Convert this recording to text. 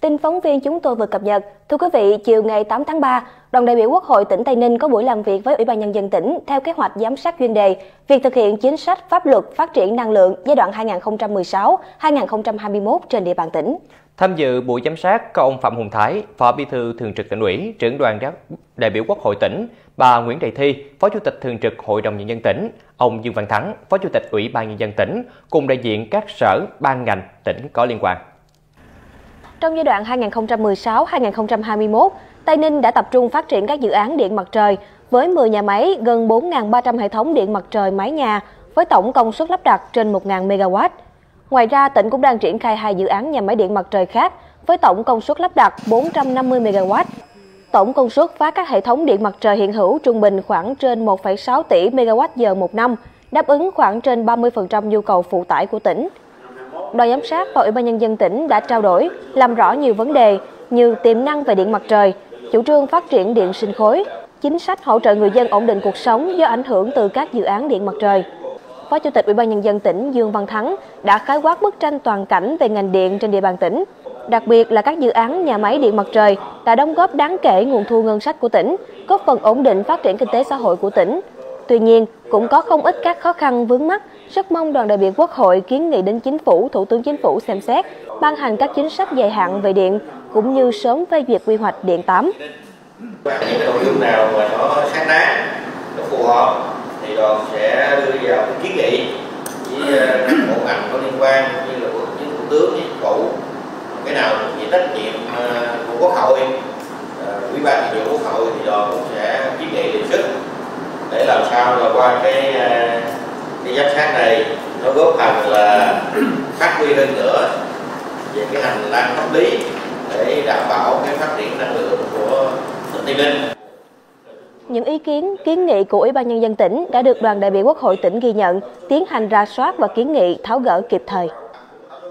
Tin phóng viên chúng tôi vừa cập nhật. Thưa quý vị, chiều ngày 8 tháng 3, đoàn đại biểu Quốc hội tỉnh Tây Ninh có buổi làm việc với Ủy ban Nhân dân tỉnh theo kế hoạch giám sát chuyên đề việc thực hiện chính sách pháp luật phát triển năng lượng giai đoạn 2016-2021 trên địa bàn tỉnh. Tham dự buổi giám sát có ông Phạm Hùng Thái, Phó Bí thư Thường trực Tỉnh ủy, trưởng đoàn đại biểu Quốc hội tỉnh, bà Nguyễn Thị Thi, Phó Chủ tịch Thường trực Hội đồng Nhân dân tỉnh, ông Dương Văn Thắng, Phó Chủ tịch Ủy ban Nhân dân tỉnh, cùng đại diện các sở, ban ngành tỉnh có liên quan. Trong giai đoạn 2016-2021, Tây Ninh đã tập trung phát triển các dự án điện mặt trời với 10 nhà máy, gần 4.300 hệ thống điện mặt trời mái nhà với tổng công suất lắp đặt trên 1.000 MW. Ngoài ra, tỉnh cũng đang triển khai 2 dự án nhà máy điện mặt trời khác với tổng công suất lắp đặt 450 MW. Tổng công suất phá các hệ thống điện mặt trời hiện hữu trung bình khoảng trên 1,6 tỷ MWh một năm, đáp ứng khoảng trên 30% nhu cầu phụ tải của tỉnh. Đoàn giám sát và Ủy ban Nhân dân tỉnh đã trao đổi, làm rõ nhiều vấn đề như tiềm năng về điện mặt trời, chủ trương phát triển điện sinh khối, chính sách hỗ trợ người dân ổn định cuộc sống do ảnh hưởng từ các dự án điện mặt trời. Phó Chủ tịch Ủy ban Nhân dân tỉnh Dương Văn Thắng đã khái quát bức tranh toàn cảnh về ngành điện trên địa bàn tỉnh. Đặc biệt là các dự án nhà máy điện mặt trời đã đóng góp đáng kể nguồn thu ngân sách của tỉnh, góp phần ổn định phát triển kinh tế xã hội của tỉnh. Tuy nhiên, cũng có không ít các khó khăn vướng mắc, rất mong đoàn đại biểu Quốc hội kiến nghị đến Chính phủ, Thủ tướng Chính phủ xem xét, ban hành các chính sách dài hạn về điện, cũng như sớm phê duyệt quy hoạch điện 8. Những nội dung nào mà nó xác đáng, nó phù hợp thì đoàn sẽ đưa vào kiến nghị với bộ ngành có liên quan như là Thủ tướng, Chính phủ, cái nào chịu trách nhiệm của Quốc hội, Ủy ban Thường vụ Quốc hội thì đoàn cũng sẽ kiến nghị đề xuất để làm sao là qua cái giám sát này nó góp phần là phát huy hơn nữa về cái hành lang pháp lý để đảm bảo cái phát triển năng lượng của tỉnh Tây Ninh. Những ý kiến, kiến nghị của Ủy ban Nhân dân tỉnh đã được đoàn đại biểu Quốc hội tỉnh ghi nhận, tiến hành rà soát và kiến nghị tháo gỡ kịp thời.